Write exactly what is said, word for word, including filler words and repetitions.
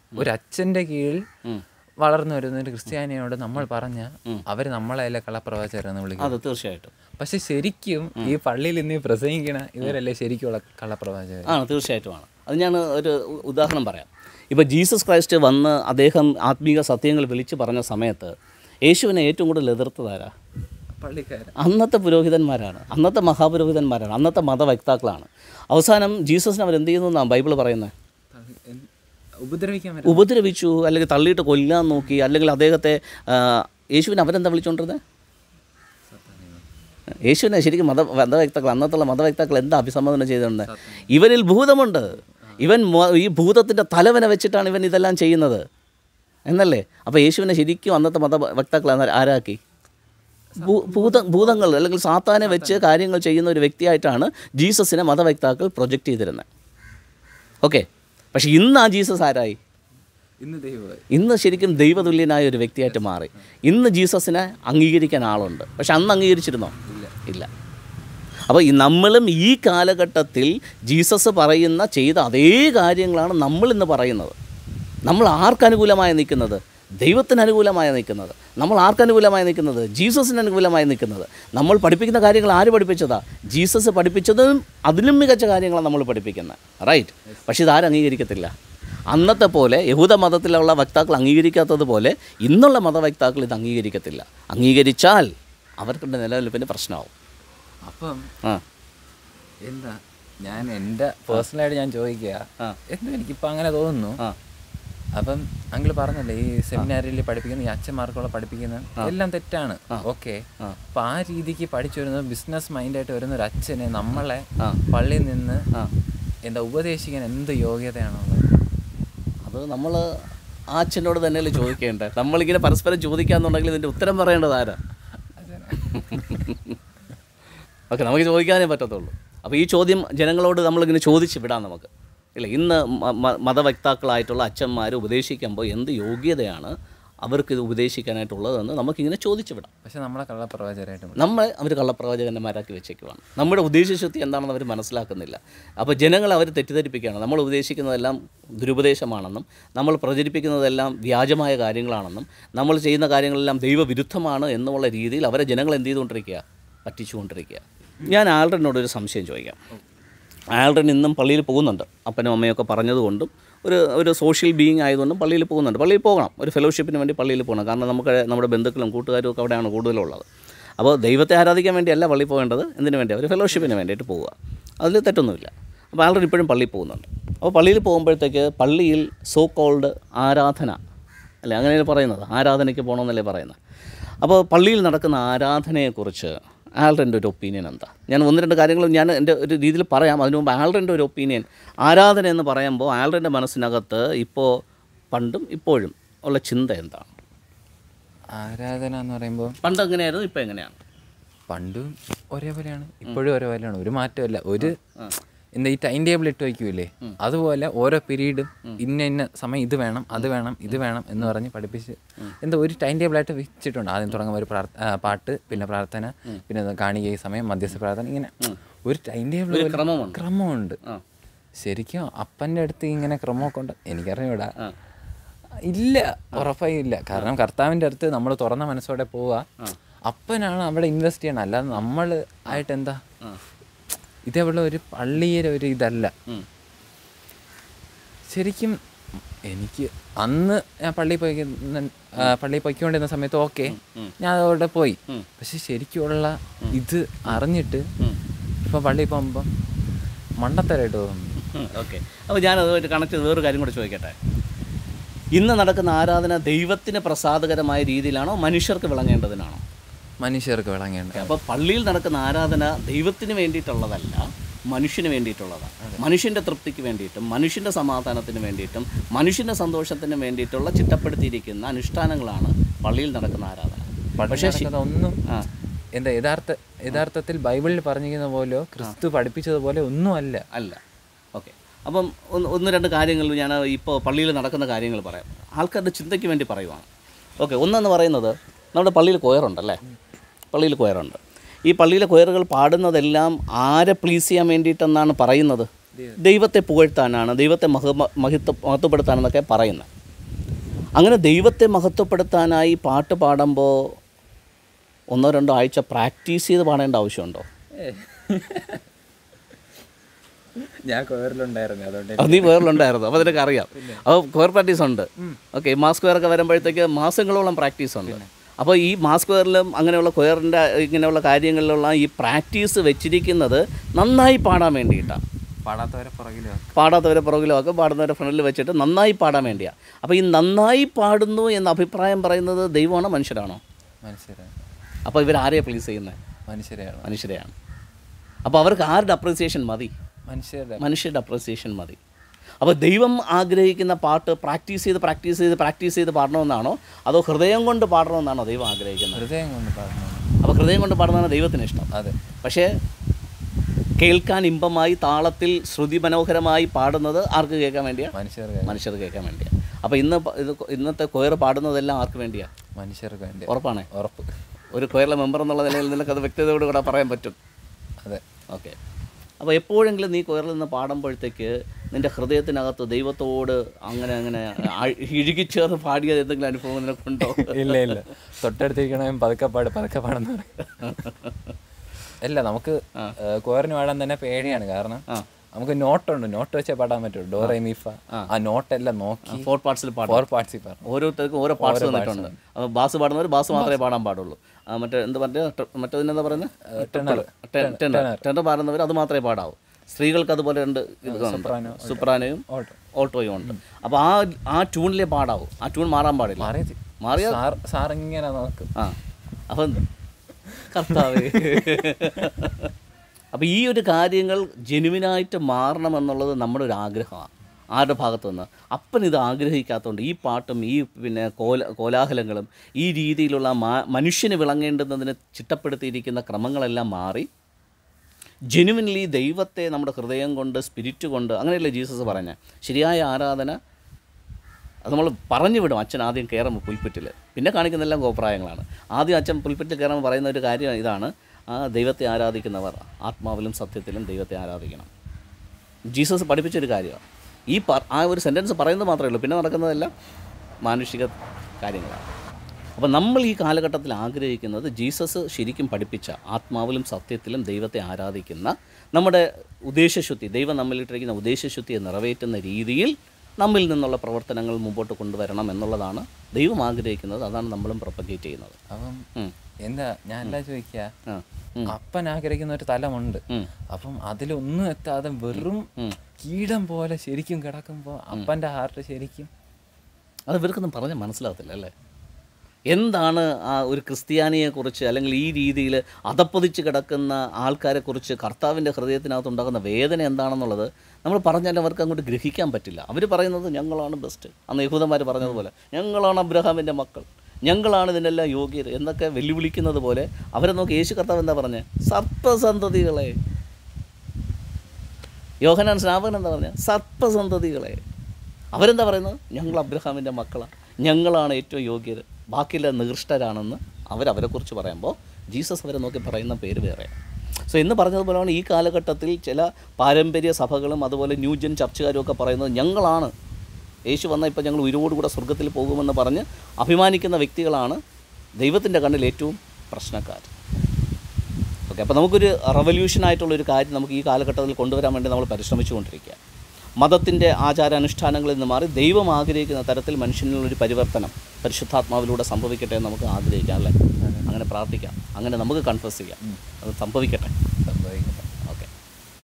ഒരു അച്ഛൻ്റെ കീഴിൽ വളർന്നു വരുന്ന ഒരു ക്രിസ്ത്യാനിയോട് നമ്മൾ പറഞ്ഞ അവർ നമ്മളെല്ലാം കള്ളപ്രവാചകരെന്ന് വിളിക്കും. അത് തീർച്ചയായിട്ടും. പക്ഷെ ശരിക്കും ഈ പള്ളിയിൽ ഇന്ന് പ്രസംഗിക്കണ ഇവരല്ലേ ശരിക്കുള്ള കള്ളപ്രവാചകർ? ആണ്, തീർച്ചയായിട്ടുമാണ്. അത് ഞാൻ ഒരു ഉദാഹരണം പറയാം. ഇപ്പോൾ ജീസസ് ക്രൈസ്റ്റ് വന്ന് അദ്ദേഹം ആത്മീക സത്യങ്ങൾ വിളിച്ചു പറഞ്ഞ സമയത്ത് യേശുവിനെ ഏറ്റവും കൂടുതൽ എതിർത്തതാരാ? പള്ളിക്കാരൻ. അന്നത്തെ പുരോഹിതന്മാരാണ്, അന്നത്തെ മഹാപുരോഹിതന്മാരാണ്, അന്നത്തെ മതവക്താക്കളാണ്. അവസാനം ജീസസിനെ അവരെന്ത് ചെയ്യുന്നു എന്നാണ് ബൈബിൾ പറയുന്നത്? ഉപദ്രവിക്കാൻ ഉപദ്രവിച്ചു, അല്ലെങ്കിൽ തള്ളിയിട്ട് കൊല്ലാൻ നോക്കി, അല്ലെങ്കിൽ അദ്ദേഹത്തെ യേശുവിനെ അവരെന്താ വിളിച്ചുകൊണ്ടിരുന്നത്? യേശുവിനെ ശരിക്കും മത മതവക്താക്കൾ അന്നത്തുള്ള മതവക്താക്കൾ എന്താ അഭിസംബോധന ചെയ്തിട്ടുണ്ട്? ഇവനിൽ ഭൂതമുണ്ട്, ഇവൻ ഈ ഭൂതത്തിൻ്റെ തലവനെ വെച്ചിട്ടാണ് ഇവൻ ഇതെല്ലാം ചെയ്യുന്നത് എന്നല്ലേ? അപ്പോൾ യേശുവിനെ ശരിക്കും അന്നത്തെ മതവക്താക്കൾ ആരാക്കി? ഭൂത ഭൂതങ്ങൾ അല്ലെങ്കിൽ സാത്താനെ വെച്ച് കാര്യങ്ങൾ ചെയ്യുന്ന ഒരു വ്യക്തിയായിട്ടാണ് ജീസസിനെ മതവക്താക്കൾ പ്രൊജക്റ്റ് ചെയ്തിരുന്നത്. ഓക്കെ, പക്ഷേ ഇന്ന് ആ ജീസസ് ആരായി? ഇന്ന് ശരിക്കും ദൈവതുല്യനായ ഒരു വ്യക്തിയായിട്ട് മാറി. ഇന്ന് ജീസസിനെ അംഗീകരിക്കാൻ ആളുണ്ട്, പക്ഷെ അന്ന് അംഗീകരിച്ചിരുന്നോ? ഇല്ല. അപ്പോൾ ഈ നമ്മളും ഈ കാലഘട്ടത്തിൽ ജീസസ് പറയുന്ന ചെയ്ത അതേ കാര്യങ്ങളാണ് നമ്മളിന്ന് പറയുന്നത്. നമ്മൾ ആർക്കനുകൂലമായി നിൽക്കുന്നത്? ദൈവത്തിന് അനുകൂലമായി നിൽക്കുന്നത്. നമ്മൾ ആർക്കനുകൂലമായി നിൽക്കുന്നത്? ജീസസിന് അനുകൂലമായി നിൽക്കുന്നത്. നമ്മൾ പഠിപ്പിക്കുന്ന കാര്യങ്ങൾ ആര് പഠിപ്പിച്ചതാ? ജീസസ് പഠിപ്പിച്ചതും അതിലും മികച്ച കാര്യങ്ങളാണ് നമ്മൾ പഠിപ്പിക്കുന്നത്, റൈറ്റ്? പക്ഷേ ഇതാരും അംഗീകരിക്കത്തില്ല. അന്നത്തെ പോലെ യഹൂദ മതത്തിലുള്ള വക്താക്കൾ അംഗീകരിക്കാത്തതുപോലെ ഇന്നുള്ള മതവക്താക്കൾ ഇത് അംഗീകരിക്കത്തില്ല. അംഗീകരിച്ചാൽ അവർക്കുള്ള നിലനിൽപ്പിന് പ്രശ്നമാവും. അപ്പം ആ എന്താ ഞാൻ എൻ്റെ പേഴ്സണലായിട്ട് ഞാൻ ചോദിക്കുക, എന്താ എനിക്കിപ്പോൾ അങ്ങനെ തോന്നുന്നു. അപ്പം അങ്കിൾ പറഞ്ഞല്ലേ ഈ സെമിനാരിൽ പഠിപ്പിക്കുന്ന ഈ അച്ഛന്മാർക്കുള്ള പഠിപ്പിക്കുന്ന എല്ലാം തെറ്റാണ്. ഓക്കെ, അപ്പം ആ രീതിക്ക് പഠിച്ചു വരുന്നത് ബിസിനസ് മൈൻഡായിട്ട് വരുന്ന ഒരു അച്ഛനെ നമ്മളെ പള്ളിയിൽ നിന്ന് എന്താ ഉപദേശിക്കാൻ എന്ത് യോഗ്യതയാണുള്ളത്? അത് നമ്മൾ ആ അച്ഛനോട് തന്നെയല്ലേ ചോദിക്കേണ്ടത്. നമ്മളിങ്ങനെ പരസ്പരം ചോദിക്കാന്നുണ്ടെങ്കിൽ ഇതിൻ്റെ ഉത്തരം പറയേണ്ടത് ആരാ? ഓക്കെ, നമുക്ക് ചോദിക്കാനേ പറ്റത്തുള്ളൂ. അപ്പോൾ ഈ ചോദ്യം ജനങ്ങളോട് നമ്മളിങ്ങനെ ചോദിച്ച് വിടാം നമുക്ക്, ഇല്ല? ഇന്ന് മതവക്താക്കളായിട്ടുള്ള അച്ഛന്മാർ ഉപദേശിക്കുമ്പോൾ എന്ത് യോഗ്യതയാണ് അവർക്ക് ഇത് ഉപദേശിക്കാനായിട്ടുള്ളതെന്ന് നമുക്കിങ്ങനെ ചോദിച്ചു വിടാം. പക്ഷേ നമ്മളെ കള്ളപ്രവാചകരായിട്ട് നമ്മൾ അവർ കള്ളപ്രവാചകന്മാരാക്കി വെച്ചേക്കുവാണ്. നമ്മുടെ ഉദ്ദേശശുദ്ധി എന്താണെന്ന് അവർ മനസ്സിലാക്കുന്നില്ല. അപ്പോൾ ജനങ്ങൾ അവർ തെറ്റിദ്ധരിപ്പിക്കുകയാണ്. നമ്മൾ ഉപദേശിക്കുന്നതെല്ലാം ദുരുപദേശമാണെന്നും നമ്മൾ പ്രചരിപ്പിക്കുന്നതെല്ലാം വ്യാജമായ കാര്യങ്ങളാണെന്നും നമ്മൾ ചെയ്യുന്ന കാര്യങ്ങളെല്ലാം ദൈവവിരുദ്ധമാണ് എന്നുള്ള രീതിയിൽ അവരെ ജനങ്ങൾ എന്ത് ചെയ്തുകൊണ്ടിരിക്കുക? പറ്റിച്ചുകൊണ്ടിരിക്കുക. ഞാൻ ആൾറെഡിനോടൊരു സംശയം ചോദിക്കാം. ആൾറെഡി ഇന്നും പള്ളിയിൽ പോകുന്നുണ്ട്. അപ്പനും അമ്മയൊക്കെ പറഞ്ഞതുകൊണ്ടും ഒരു ഒരു സോഷ്യൽ ബീയിങ് ആയതുകൊണ്ടും പള്ളിയിൽ പോകുന്നുണ്ട്. പള്ളിയിൽ പോകണം, ഒരു ഫെലോഷിപ്പിന് വേണ്ടി പള്ളിയിൽ പോകണം. കാരണം നമുക്ക് നമ്മുടെ ബന്ധുക്കളും കൂട്ടുകാരും ഒക്കെ അവിടെയാണ് കൂടുതലുള്ളത്. അപ്പോൾ ദൈവത്തെ ആരാധിക്കാൻ വേണ്ടിയല്ല പള്ളിയിൽ പോകേണ്ടത്. എന്തിനു വേണ്ടിയാണ്? ഒരു ഫെലോഷിപ്പിന് വേണ്ടിയിട്ട് പോവുക. അതിൽ തെറ്റൊന്നുമില്ല. അപ്പോൾ ആൾറെഡി ഇപ്പോഴും പള്ളിയിൽ പോകുന്നുണ്ട്. അപ്പോൾ പള്ളിയിൽ പോകുമ്പോഴത്തേക്ക് പള്ളിയിൽ സോ കോൾഡ് ആരാധന അല്ലേ അങ്ങനെ പറയുന്നത്, ആരാധനയ്ക്ക് പോകണമെന്നല്ലേ പറയുന്നത്. അപ്പോൾ പള്ളിയിൽ നടക്കുന്ന ആരാധനയെക്കുറിച്ച് ആൾറെൻ്റെ ഒരു ഒപ്പീനിയൻ എന്താ? ഞാൻ ഒന്ന് രണ്ട് കാര്യങ്ങൾ ഞാൻ എൻ്റെ ഒരു രീതിയിൽ പറയാം. അതിനു മുമ്പ് ആൾറെൻ്റെ ഒരു ഒപ്പീനിയൻ, ആരാധന എന്ന് പറയുമ്പോൾ ആൾറെൻ്റെ മനസ്സിനകത്ത് ഇപ്പോൾ പണ്ടും ഇപ്പോഴും ഉള്ള ചിന്ത എന്താണ്? ആരാധന എന്ന് പറയുമ്പോൾ പണ്ട് എങ്ങനെയായിരുന്നു, ഇപ്പോൾ എങ്ങനെയാണ്? പണ്ടും ഒരേപോലെയാണ്, ഇപ്പോഴും ഒരേപോലെയാണ്, ഒരു മാറ്റമല്ല. ഒരു എന്താ ഈ ടൈം ടേബിൾ ഇട്ട് വയ്ക്കൂലേ, അതുപോലെ ഓരോ പീരീഡും ഇന്ന ഇന്ന സമയം ഇത് വേണം അത് വേണം ഇത് വേണം എന്ന് പറഞ്ഞ് പഠിപ്പിച്ച് എന്താ ഒരു ടൈം ടേബിളായിട്ട് വെച്ചിട്ടുണ്ട്. ആദ്യം തുടങ്ങുമ്പോൾ ഒരു പ്രാർത്ഥ പാട്ട്, പിന്നെ പ്രാർത്ഥന, പിന്നെ കാണിക സമയം, മധ്യസ്ഥ പ്രാർത്ഥന, ഇങ്ങനെ ഒരു ടൈം ടേബിൾ ക്രമമുണ്ട്. ശരിക്കും അപ്പൻ്റെ അടുത്ത് ഇങ്ങനെ ക്രമമൊക്കെ ഉണ്ട് എനിക്കറിഞ്ഞൂടാ, ഇല്ല, ഉറപ്പായും ഇല്ല. കാരണം കർത്താവിൻ്റെ അടുത്ത് നമ്മൾ തുറന്ന മനസ്സോടെ പോവുക, അപ്പനാണ് അവിടെ ഇൻവെസ്റ്റ് ചെയ്യണം. അല്ലാതെ നമ്മൾ ആയിട്ട് എന്താ ഇതേപോലെ ഒരു പള്ളിയുടെ ഒരു ഇതല്ല. ശരിക്കും എനിക്ക് അന്ന് ഞാൻ പള്ളിയിൽ പോയി പള്ളിയിൽ പോയിക്കൊണ്ടിരുന്ന സമയത്ത് ഓക്കെ ഞാൻ അതവിടെ പോയി. പക്ഷെ ശരിക്കുള്ള ഇത് അറിഞ്ഞിട്ട് ഇപ്പം പള്ളിയിൽ പോകുമ്പം മണ്ടത്തരായിട്ട് തോന്നുന്നു. ഓക്കെ, അപ്പോൾ ഞാനതുമായിട്ട് കണക്ട് ചെയ്ത് വേറൊരു കാര്യം കൂടെ ചോദിക്കട്ടെ. ഇന്ന് നടക്കുന്ന ആരാധന ദൈവത്തിന് പ്രസാദകരമായ രീതിയിലാണോ മനുഷ്യർക്ക് വിളങ്ങേണ്ടതിനാണോ? മനുഷ്യർക്ക് വിളങ്ങേണ്ടത്. അപ്പോൾ പള്ളിയിൽ നടക്കുന്ന ആരാധന ദൈവത്തിന് വേണ്ടിയിട്ടുള്ളതല്ല, മനുഷ്യന് വേണ്ടിയിട്ടുള്ളതാണ്. മനുഷ്യൻ്റെ തൃപ്തിക്ക് വേണ്ടിയിട്ടും മനുഷ്യൻ്റെ സമാധാനത്തിന് വേണ്ടിയിട്ടും മനുഷ്യൻ്റെ സന്തോഷത്തിന് വേണ്ടിയിട്ടുള്ള ചിട്ടപ്പെടുത്തിയിരിക്കുന്ന അനുഷ്ഠാനങ്ങളാണ് പള്ളിയിൽ നടക്കുന്ന ആരാധന. പക്ഷേ ഒന്നും എന്താ യഥാർത്ഥ യഥാർത്ഥത്തിൽ ബൈബിളിൽ പറഞ്ഞിരിക്കുന്ന പോലെയോ ക്രിസ്തു പഠിപ്പിച്ചതുപോലെ ഒന്നും അല്ല അല്ല ഓക്കെ, അപ്പം ഒന്ന് ഒന്ന് രണ്ട് കാര്യങ്ങൾ ഞാൻ ഇപ്പോൾ പള്ളിയിൽ നടക്കുന്ന കാര്യങ്ങൾ പറയാം, ആൾക്കാരുടെ ചിന്തയ്ക്ക് വേണ്ടി പറയുവാണ്. ഓക്കെ, ഒന്നെന്ന് പറയുന്നത് നമ്മുടെ പള്ളിയിൽ കൊയറുണ്ടല്ലേ, പള്ളിയിൽ കൊയറുണ്ട്. ഈ പള്ളിയിലെ കൊയറുകൾ പാടുന്നതെല്ലാം ആരെ പ്ലീസ് ചെയ്യാൻ വേണ്ടിയിട്ടെന്നാണ് പറയുന്നത്? ദൈവത്തെ പുകഴ്ത്താനാണ്, ദൈവത്തെ മഹ മഹിത്വ മഹത്വപ്പെടുത്താനെന്നൊക്കെ പറയുന്നത്. അങ്ങനെ ദൈവത്തെ മഹത്വപ്പെടുത്താനായി പാട്ട് പാടുമ്പോൾ ഒന്നോ രണ്ടോ ആഴ്ച പ്രാക്ടീസ് ചെയ്ത് പാടേണ്ട ആവശ്യമുണ്ടോ? ഞാൻ കൊയറിലുണ്ടായിരുന്നു, അതുകൊണ്ട് അത് നീ വേറിലുണ്ടായിരുന്നു, അപ്പോൾ അതിനൊക്കെ അറിയാം. അപ്പോൾ കൊയർ പ്രാക്ടീസ് ഉണ്ട്. ഓക്കെ, മാസ് സ്ക്വയറൊക്കെ വരുമ്പോഴത്തേക്ക് മാസങ്ങളോളം പ്രാക്ടീസ് ഉണ്ട്. അപ്പോൾ ഈ മാസ് സ്ക്വയറിലും അങ്ങനെയുള്ള കൊയറിൻ്റെ ഇങ്ങനെയുള്ള കാര്യങ്ങളിലുള്ള ഈ പ്രാക്ടീസ് വെച്ചിരിക്കുന്നത് നന്നായി പാടാൻ വേണ്ടിയിട്ടാണ്. പാടാത്തവരെ പുറകിലോ പാടാത്തവരെ പുറകിലോ ഒക്കെ പാടുന്നവരെ ഫ്രണ്ടിൽ വെച്ചിട്ട് നന്നായി പാടാൻ വേണ്ടിയാണ്. അപ്പോൾ ഈ നന്നായി പാടുന്നു എന്ന അഭിപ്രായം പറയുന്നത് ദൈവമാണോ മനുഷ്യരാണോ? മനുഷ്യരാണ്. അപ്പോൾ ഇവരാരെയാണ് പ്ലീസ് ചെയ്യുന്നത്? മനുഷ്യരെയാണ്. മനുഷ്യരെയാണ്. അപ്പോൾ അവർക്ക് ആരുടെ അപ്രീസിയേഷൻ മതി? മനുഷ്യരുടെ മനുഷ്യരുടെ അപ്രീസിയേഷൻ മതി. അപ്പോൾ ദൈവം ആഗ്രഹിക്കുന്ന പാട്ട് പ്രാക്ടീസ് ചെയ്ത് പ്രാക്ടീസ് ചെയ്ത് പ്രാക്ടീസ് ചെയ്ത് പാടണമെന്നാണോ, അതോ ഹൃദയം കൊണ്ട് പാടണമെന്നാണോ ദൈവം ആഗ്രഹിക്കുന്നത്? ഹൃദയം കൊണ്ട് പാടണം. അപ്പോൾ ഹൃദയം കൊണ്ട് പാടുന്നതാണ് ദൈവത്തിന് ഇഷ്ടം. അതെ. പക്ഷേ കേൾക്കാൻ ഇമ്പമായി താളത്തിൽ ശ്രുതി മനോഹരമായി പാടുന്നത് ആർക്ക് കേൾക്കാൻ വേണ്ടിയാണ്? മനുഷ്യർക്ക്. മനുഷ്യർ കേൾക്കാൻ വേണ്ടിയാണ്. അപ്പോൾ ഇന്ന് ഇത് ഇന്നത്തെ കൊയർ പാടുന്നതെല്ലാം ആർക്ക് വേണ്ടിയാണ്? മനുഷ്യർക്ക് വേണ്ടി. ഉറപ്പാണേ? ഉറപ്പ്. ഒരു കൊയറിലെ മെമ്പർ എന്നുള്ള നിലയിൽ നിനക്കത് വ്യക്തതയോട് കൂടെ പറയാൻ പറ്റും. അതെ. ഓക്കെ. അപ്പോൾ എപ്പോഴെങ്കിലും നീ കൊയറിൽ നിന്ന് പാടുമ്പോഴത്തേക്ക് നിൻ്റെ ഹൃദയത്തിനകത്ത് ദൈവത്തോട് അങ്ങനെ അങ്ങനെ ഇഴുകിച്ചേർന്ന് പാടിയത് എന്തെങ്കിലും അനുഭവം നിനക്കുണ്ടോ? ഇല്ല ഇല്ല. തൊട്ടടുത്തിരിക്കണേ പതുക്കെ പാട് പതുക്കെ പാടുന്ന അല്ല. നമുക്ക് കൊയറിന് പാടാൻ തന്നെ പേടിയാണ്. കാരണം നമുക്ക് നോട്ടുണ്ട്, നോട്ട് വെച്ചേ പാടാൻ പറ്റുള്ളൂ. ഡോ റേ മീ ഫ, ആ നോട്ടെല്ലാം നോക്കി ഫോർ പാർട്സിൽ പാടും. ഫോർ പാർട്സിൽ പാടും. ഓരോരുത്തർക്കും ഓരോ പാർട്സ് വന്നിട്ടുണ്ട്. അപ്പോൾ ബാസ് പാടുന്നവർ ബാസ് മാത്രമേ പാടാൻ പാടുള്ളൂ. മറ്റേ എന്ത് പറഞ്ഞ മറ്റേതിനെന്താ പറയുന്നത്, ടെനർ ടെനർ പാടുന്നവർ അത് മാത്രമേ പാടാവൂ. സ്ത്രീകൾക്ക് അതുപോലെ രണ്ട് ഇതുകളുണ്ട്, സുപ്രാനയും ഓൾട്ടോയും ഉണ്ട്. അപ്പോൾ ആ ആ ട്യൂണിലേ പാടാവൂ. ആ ട്യൂൺ മാറാൻ പാടില്ല. മാറിയാ സാർ ഇങ്ങനെ നോക്കും. ആ അപ്പം കർത്താവേ. അപ്പോൾ ഈ ഒരു കാര്യങ്ങൾ ജെനുവിനായിട്ട് മാറണമെന്നുള്ളത് നമ്മുടെ ഒരു ആഗ്രഹമാണ്. ആരുടെ ഭാഗത്തു നിന്ന്? അപ്പൻ ഇത് ആഗ്രഹിക്കാത്തതുകൊണ്ട് ഈ പാട്ടും ഈ പിന്നെ കോല കോലാഹലങ്ങളും ഈ രീതിയിലുള്ള മാ മനുഷ്യന് വിളങ്ങേണ്ടുന്നതിന് ചിട്ടപ്പെടുത്തിയിരിക്കുന്ന ക്രമങ്ങളെല്ലാം മാറി ജെനുവിൻലി ദൈവത്തെ നമ്മുടെ ഹൃദയം കൊണ്ട് സ്പിരിറ്റ് കൊണ്ട്, അങ്ങനെയല്ലേ ജീസസ് പറഞ്ഞ ശരിയായ ആരാധന. അത് നമ്മൾ പറഞ്ഞു വിടും. അച്ഛൻ ആദ്യം കയറുമ്പോൾ പുൽപ്പറ്റിൽ, പിന്നെ കാണിക്കുന്നെല്ലാം കോപ്രായങ്ങളാണ്. ആദ്യം അച്ഛൻ പുൽപ്പറ്റിൽ കയറുമ്പോൾ പറയുന്ന ഒരു കാര്യം ഇതാണ്: ആ ദൈവത്തെ ആരാധിക്കുന്നവർ ആത്മാവിലും സത്യത്തിലും ദൈവത്തെ ആരാധിക്കണം. ജീസസ് പഠിപ്പിച്ചൊരു കാര്യമാണ്. ഈ പ ആ ഒരു സെൻറ്റൻസ് പറയുന്നത് മാത്രമേ ഉള്ളൂ, പിന്നെ നടക്കുന്നതെല്ലാം മാനുഷിക കാര്യങ്ങളാണ്. അപ്പോൾ നമ്മൾ ഈ കാലഘട്ടത്തിൽ ആഗ്രഹിക്കുന്നത് ജീസസ് ശരിക്കും പഠിപ്പിച്ച ആത്മാവിലും സത്യത്തിലും ദൈവത്തെ ആരാധിക്കുന്ന നമ്മുടെ ഉദ്ദേശശുദ്ധി, ദൈവം നമ്മളിട്ടിരിക്കുന്ന ഉദ്ദേശശുദ്ധിയെ നിറവേറ്റുന്ന രീതിയിൽ നമ്മിൽ നിന്നുള്ള പ്രവർത്തനങ്ങൾ മുമ്പോട്ട് കൊണ്ടുവരണം എന്നുള്ളതാണ് ദൈവം ആഗ്രഹിക്കുന്നത്. അതാണ് നമ്മളും പ്രൊപ്പഗേറ്റ് ചെയ്യുന്നത്. അപ്പം എന്താ ഞാൻ എല്ലാം ചോദിക്കുക, അപ്പൻ ആഗ്രഹിക്കുന്ന ഒരു തലമുണ്ട്. അപ്പം അതിലൊന്നും എത്താതെ വെറും കീടം പോലെ ശരിക്കും കിടക്കുമ്പോൾ അപ്പൻ്റെ ഹാർട്ട് ശരിക്കും അത് ഇവർക്കൊന്നും പറഞ്ഞാൽ മനസ്സിലാകത്തില്ല അല്ലേ? എന്താണ് ആ ഒരു ക്രിസ്ത്യാനിയെക്കുറിച്ച്, അല്ലെങ്കിൽ ഈ രീതിയിൽ അധപ്പതിച്ച് കിടക്കുന്ന ആൾക്കാരെക്കുറിച്ച് കർത്താവിൻ്റെ ഹൃദയത്തിനകത്ത് ഉണ്ടാകുന്ന വേദന എന്താണെന്നുള്ളത് നമ്മൾ പറഞ്ഞാൽ അവർക്ക് അങ്ങോട്ട് ഗ്രഹിക്കാൻ പറ്റില്ല. അവർ പറയുന്നത് ഞങ്ങളാണ് ബെസ്റ്റ്, അന്ന് യഹൂദന്മാർ പറഞ്ഞതുപോലെ ഞങ്ങളാണ് അബ്രഹാമിൻ്റെ മക്കൾ, ഞങ്ങളാണ് ഇതിനെല്ലാം യോഗ്യർ എന്നൊക്കെ വെല്ലുവിളിക്കുന്നത് പോലെ അവരെ നോക്കി യേശു കർത്താവ് എന്താ പറഞ്ഞത്? സർപ്പസന്തതികളെ. യോഹന്നാൻ സ്നാപകൻ എന്താ പറഞ്ഞത്? സർപ്പസന്തതികളെ. അവരെന്താ പറയുന്നത്? ഞങ്ങൾ അബ്രഹാമിൻ്റെ മക്കളാണ്, ഞങ്ങളാണ് ഏറ്റവും യോഗ്യർ, ബാക്കിയുള്ള നികൃഷ്ടരാണെന്ന് അവരവരെക്കുറിച്ച് പറയുമ്പോൾ ജീസസ് അവരെ നോക്കി പറയുന്ന പേര് വേറെയാണ്. സോ എന്ന് പറഞ്ഞതുപോലെയാണ് ഈ കാലഘട്ടത്തിൽ ചില പാരമ്പര്യ സഭകളും അതുപോലെ ന്യൂജൻ ചർച്ചുകാരും ഒക്കെ പറയുന്നത് ഞങ്ങളാണ്, യേശു വന്നാൽ ഇപ്പോൾ ഞങ്ങൾ ഉയരോടുകൂടെ സ്വർഗ്ഗത്തിൽ പോകുമെന്ന് പറഞ്ഞ് അഭിമാനിക്കുന്ന വ്യക്തികളാണ് ദൈവത്തിൻ്റെ കണ്ണിൽ ഏറ്റവും പ്രശ്നക്കാർ. ഓക്കെ, അപ്പോൾ നമുക്കൊരു റവല്യൂഷനായിട്ടുള്ളൊരു കാര്യം നമുക്ക് ഈ കാലഘട്ടത്തിൽ കൊണ്ടുവരാൻ വേണ്ടി നമ്മൾ പരിശ്രമിച്ചുകൊണ്ടിരിക്കുക. മതത്തിൻ്റെ ആചാരാനുഷ്ഠാനങ്ങളിൽ നിന്ന് മാറി ദൈവം ആഗ്രഹിക്കുന്ന തരത്തിൽ മനുഷ്യനിലൊരു പരിവർത്തനം പരിശുദ്ധാത്മാവിലൂടെ സംഭവിക്കട്ടെ എന്ന് നമുക്ക് ആഗ്രഹിക്കാം അല്ലേ? അങ്ങനെ പ്രാർത്ഥിക്കാം, അങ്ങനെ നമുക്ക് കൺഫസ് ചെയ്യാം, അത് സംഭവിക്കട്ടെ. സംഭവിക്കട്ടെ.